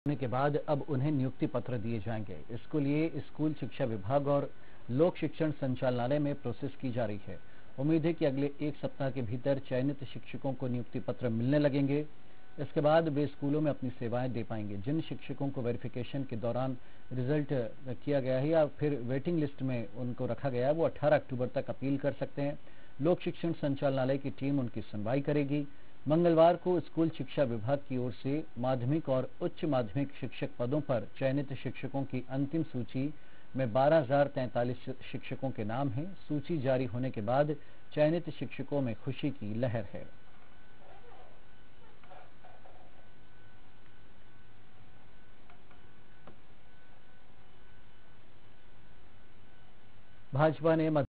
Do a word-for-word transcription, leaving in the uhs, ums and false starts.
होने के बाद अब उन्हें नियुक्ति पत्र दिए जाएंगे। इसके लिए स्कूल शिक्षा विभाग और लोक शिक्षण संचालनालय में प्रोसेस की जा रही है। उम्मीद है कि अगले एक सप्ताह के भीतर चयनित शिक्षकों को नियुक्ति पत्र मिलने लगेंगे। इसके बाद वे स्कूलों में अपनी सेवाएं दे पाएंगे। जिन शिक्षकों को वेरिफिकेशन के दौरान रिजल्ट किया गया है या फिर वेटिंग लिस्ट में उनको रखा गया है, वो अठारह अक्टूबर तक अपील कर सकते हैं। लोक शिक्षण संचालनालय की टीम उनकी सुनवाई करेगी। मंगलवार को स्कूल शिक्षा विभाग की ओर से माध्यमिक और उच्च माध्यमिक शिक्षक पदों पर चयनित शिक्षकों की अंतिम सूची में बारह हजार तैंतालीस शिक्षकों के नाम हैं। सूची जारी होने के बाद चयनित शिक्षकों में खुशी की लहर है। भाजपा ने